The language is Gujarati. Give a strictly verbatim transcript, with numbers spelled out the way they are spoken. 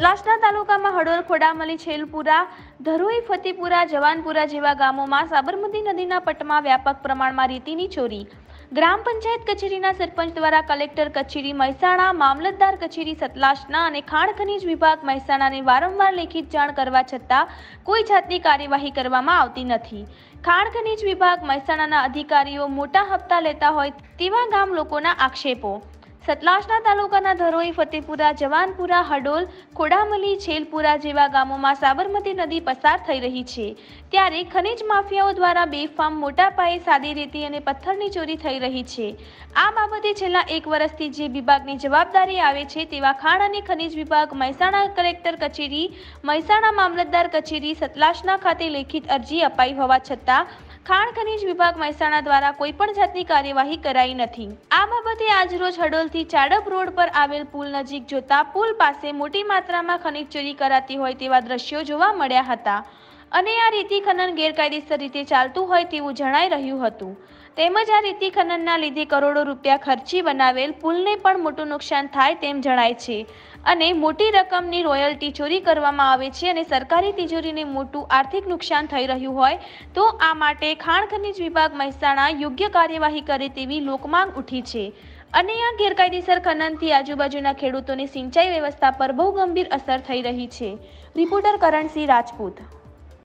સતલાસના તાલુકામાં હડોલ, ખોડામલી, છેલપુરા, ધરોઈ, ફતેપુરા, જવાનપુરા જેવા ગામોમાં સાબરમતી નદીના પટમાં વ્યાપક પ્રમાણમાં રેતીની ચોરી. ગ્રામ પંચાયત કચેરીના સરપંચ દ્વારા કલેક્ટર કચેરી મહેસાણા, મામલતદાર કચેરી સતલાસના અને ખાણ ખનીજ વિભાગ મહેસાણાને વારંવાર લેખિત જાણ કરવા છતાં કોઈ જાતની કાર્યવાહી કરવામાં આવતી નથી. ખાણ ખનીજ વિભાગ મહેસાણાના અધિકારીઓ મોટા હપ્તા લેતા હોય તેવા ગામ લોકોના આક્ષેપો. સતલાસના તાલુકાના ધરોઈ, ફતેપુરા, જવાનપુરા, હડોલ, ખોડામલી, છેલપુરા જેવા ગામોમાં સાબરમતી નદી પસાર થઈ રહી છે, ત્યારે ખનીજ માફિયાઓ દ્વારા બેફામ મોટા પાયે સાદી રેતી અને પથ્થરની ચોરી થઈ રહી છે. આ બાબતે છેલ્લા એક વર્ષથી જે વિભાગની જવાબદારી આવે છે તેવા ખાણ અને ખનીજ વિભાગ મહેસાણા કલેક્ટર કચેરી, મહેસાણા મામલતદાર કચેરી સતલાસના ખાતે લેખિત અરજી અપાઈ હોવા છતાં ખાણ ખનીજ વિભાગ મહેસાણા દ્વારા કોઈ પણ જાતની કાર્યવાહી કરાઈ નથી. આ બાબતે આજરોજ હડોલથી ચાડપ રોડ પર આવેલ પુલ નજીક જોતા પુલ પાસે મોટી માત્રામાં ખનીજ ચોરી કરાતી હોય તેવા દ્રશ્યો જોવા મળ્યા હતા અને આ રેતી ખનન ગેરકાયદેસર રીતે ચાલતું હોય તેવું જણાઈ રહ્યું હતું. તેમજ આ રેતી ખનનના લીધે કરોડો રૂપિયા ખર્ચી બનાવેલ પુલને પણ મોટું નુકસાન થાય તેમ જણાય છે અને મોટી રકમની રોયલ્ટી ચોરી કરવામાં આવે છે અને સરકારી તિજોરીને મોટું આર્થિક નુકસાન થઈ રહ્યું હોય તો આ માટે ખાણ ખનીજ વિભાગ મહેસાણા યોગ્ય કાર્યવાહી કરે તેવી લોકમાંગ ઉઠી છે અને આ ગેરકાયદેસર ખનનથી આજુબાજુના ખેડૂતોની સિંચાઈ વ્યવસ્થા પર બહુ ગંભીર અસર થઈ રહી છે. રિપોર્ટર કરણસિંહ રાજપૂત.